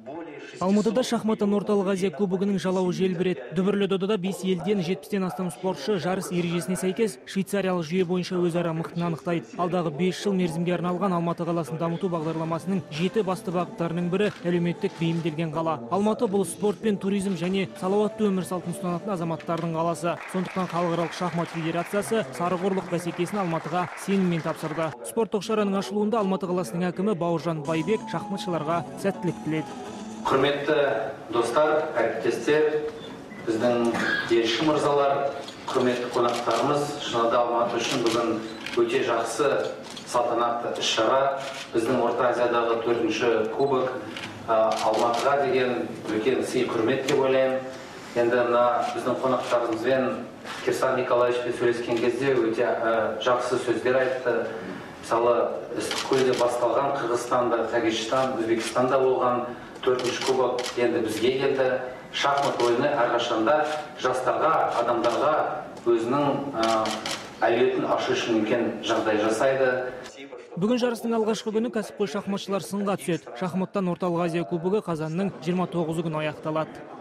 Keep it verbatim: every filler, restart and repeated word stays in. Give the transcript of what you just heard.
Алматыда шахматтан орталық Азия кубогының жалауы желбіреді. Дүбірлі додада бес елден жетпістен астам спортшы жарыс ережесіне сәйкес швейцариялық жүйе бойынша өзара мықтыны анықтайды. Алдағы бес жыл мерзімге арналған Алматы қаласын дамыту бағдарламасының жеті басты бағыттарының бірі әлеуметтік бейімделген қала. Алматы бұл спорт пен туризм және салауатты өмір салтын ұстанатын азаматтардың қаласы. Сондықтан халықаралық шахмат федерациясы сарықорлық бәсекесін Алматыға сеніммен тапсырды. Спорттық шараның ашылуында Алматы қаласының әкімі Бауыржан Байбек шахматшыларға сәттілік тіледі. Құрметті достар, әріптестер, біздің елші мырзалар, құрметті қонақтарымыз, шынында Алматы үшін бүгін өте жақсы салтанатты іс-шара. Біздің Орта Азиядағы төртінші кубок Алматыға деген үлкен сый құрмет деп ойлаймын. Енді мына біздің қонақтарымызбен Кирсан Николаевичпен сөйлескен кезде өте жақсы сөздер айтты. Мысалы, Ыстықкөлде басталған Қырғызстанда, Тәжікстан, Өзбекстанда болған төртінші кубок енді бізге келді. Шахмат ойыны әрқашанда жастарға, адамдарға өзінің әлеуетін ашу үшін үлкен жағдай жасайды. Бүгін жарыстың алғашқы күні кәсіпқой шахматшылар сынға түседі. Шахматтан орталық Азия кубогы қазанның жиырма тоғызы күні аяқталады.